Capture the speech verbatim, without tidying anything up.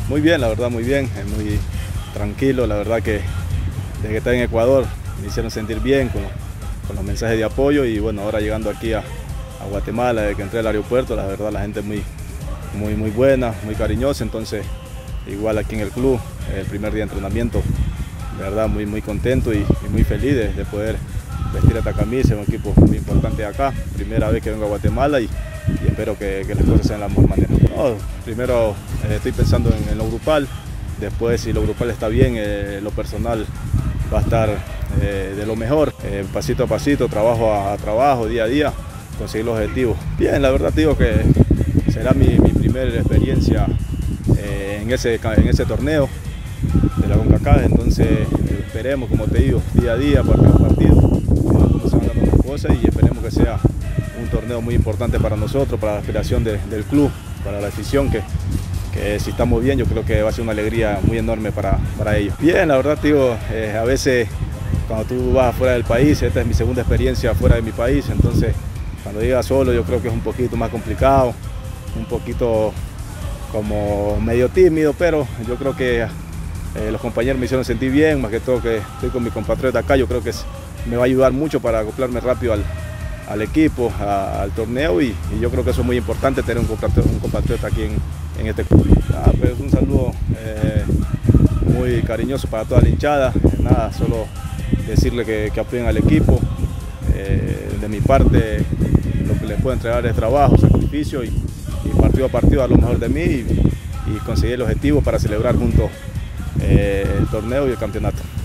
Muy bien, la verdad, muy bien, muy tranquilo, la verdad que desde que estaba en Ecuador me hicieron sentir bien con, con los mensajes de apoyo y bueno, ahora llegando aquí a, a Guatemala, desde que entré al aeropuerto, la verdad la gente es muy, muy, muy buena, muy cariñosa, entonces igual aquí en el club, el primer día de entrenamiento, de verdad muy, muy contento y, y muy feliz de, de poder vestir esta camisa, es un equipo muy importante de acá, primera vez que vengo a Guatemala y, y espero que, que las cosas sean de la mejor manera. No, primero eh, estoy pensando en, en lo grupal, después si lo grupal está bien, eh, lo personal va a estar eh, de lo mejor, eh, pasito a pasito, trabajo a, a trabajo, día a día, conseguir los objetivos. Bien, la verdad digo que será mi, mi primera experiencia eh, en, ese, en ese torneo de la CONCACAF, entonces eh, esperemos, como te digo, día a día, partido a partido, cómo se van dando las cosas y esperemos que sea un torneo muy importante para nosotros, para la aspiración de, del club, para la afición, que, que si estamos bien yo creo que va a ser una alegría muy enorme para, para ellos. Bien, la verdad digo, eh, a veces cuando tú vas fuera del país, esta es mi segunda experiencia fuera de mi país, entonces cuando llegas solo yo creo que es un poquito más complicado, un poquito como medio tímido, pero yo creo que eh, los compañeros me hicieron sentir bien, más que todo que estoy con mi compatriota acá, yo creo que es, me va a ayudar mucho para acoplarme rápido al, al equipo, a, al torneo y, y yo creo que eso es muy importante, tener un compatriota, un compatriota aquí en, en este club. Ah, pues un saludo eh, muy cariñoso para toda la hinchada, eh, nada, solo decirle que, que apoyen al equipo, eh, de mi parte lo que les puedo entregar es trabajo, sacrificio y, y partido a partido a lo mejor de mí y, y conseguir el objetivo para celebrar juntos eh, el torneo y el campeonato.